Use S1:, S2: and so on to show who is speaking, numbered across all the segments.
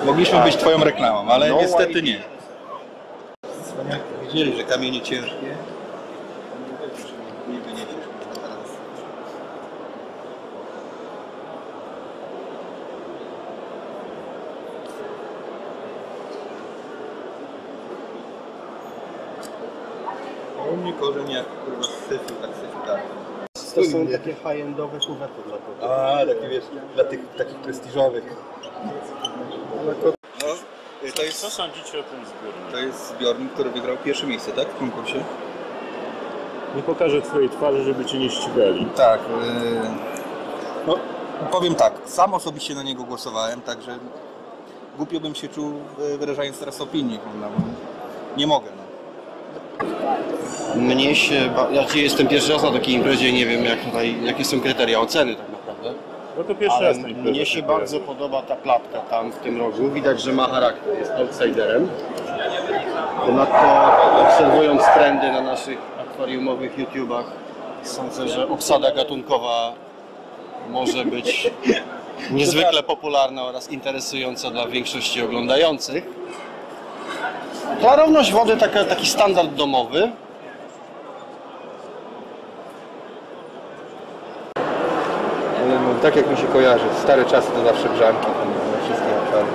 S1: Mogliśmy być twoją reklamą, ale niestety nie. Wiedzieli, że kamienie ciężkie. Nie wyniesiesz. U mnie korzeń jak kurwa syfu, tak.
S2: To są takie high-endowe kuwety dla tego.
S1: A, takie wiesz, dla tych takich prestiżowych. No, to jest,
S3: Co sądzicie o tym zbiorniku?
S1: to jest zbiornik, który wygrał pierwsze miejsce, tak? W konkursie?
S3: Nie pokażę twojej twarzy, żeby cię nie ścigali.
S1: Tak. No, powiem tak, sam osobiście na niego głosowałem, także głupio bym się czuł, wyrażając teraz opinię. No, nie mogę. No.
S2: Mnie się... Ja jestem pierwszy raz na takiej imprezie, nie wiem jakie są kryteria oceny tak naprawdę.
S3: No to pierwszy raz na imprezie.
S2: Mnie się bardzo podoba ta klatka tam w tym rogu. Widać, że ma charakter, jest outsiderem. Ponadto obserwując trendy na naszych akwariumowych YouTubach, sądzę, że obsada gatunkowa może być niezwykle popularna oraz interesująca dla większości oglądających. Klarowność wody taki standard domowy.
S1: Ale no, tak jak mi się kojarzy, stare czasy to zawsze grzanki, na wszystkie obszary.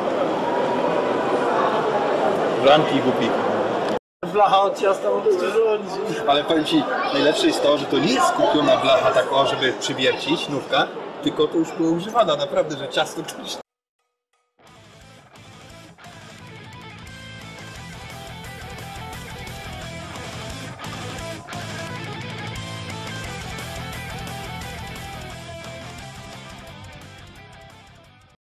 S1: Grzanki i głupiki.
S2: Blacha od ciasta rządzi.
S1: Ale powiem ci, najlepsze jest to, że to nie jest kupiona blacha tak o, żeby przywiercić, nówka, tylko to już była używana, naprawdę, że ciasto też